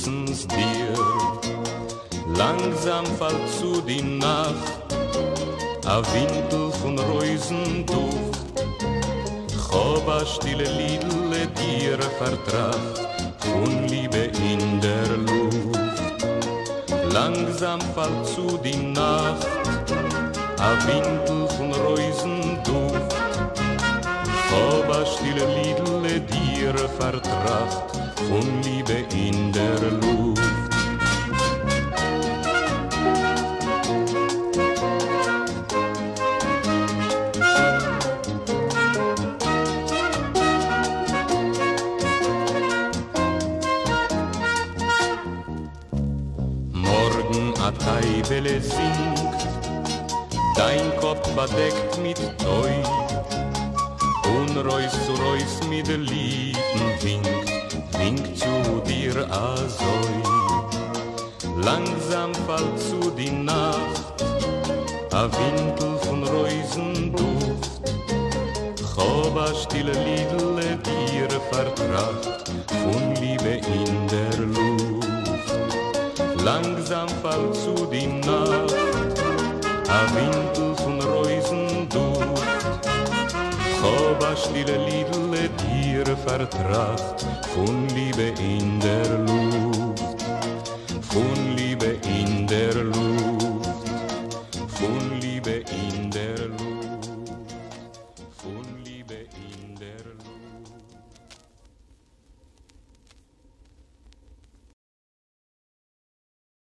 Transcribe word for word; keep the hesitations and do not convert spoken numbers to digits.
wissen's dir. Langsam fällt zu die Nacht, a Windel von Reusenduft. Ich hab a stille Liedle dir vertracht, von Liebe in der Luft. Langsam fällt zu die Nacht, a Windel von Reusenduft. Ich hab a stille Liedle dir vertracht, von Liebe in der Luft. A Teibele singt, dein Kopf bedeckt mit Teu, und Reus zu Reus mit Lieben winkt, winkt zu dir azoi. Langsam fällt zu die Nacht, a Windel von Reusenduft. Ich hab a stille Liedle dir vertracht, von Liebe in der Luft. Langsam fällt zu die Nacht, a Windel von Reusenduft. Ich hab a stille Liedle dir vertracht, von Liebe in der Luft.